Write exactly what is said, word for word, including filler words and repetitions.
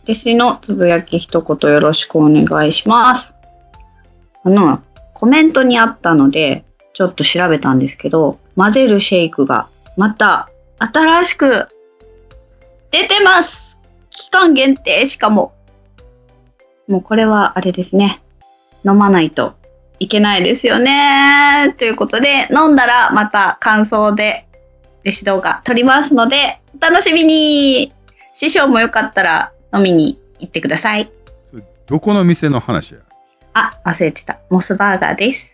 弟子のつぶやき一言よろしくお願いします。あの、コメントにあったので、ちょっと調べたんですけど、混ぜるシェイクがまた新しく出てます。期間限定しかも。もうこれはあれですね。飲まないといけないですよね。ということで、飲んだらまた感想で弟子動画撮りますので、お楽しみに。師匠もよかったら飲みに行ってください。 どこの店の話や？ あ、忘れてた。モスバーガーです。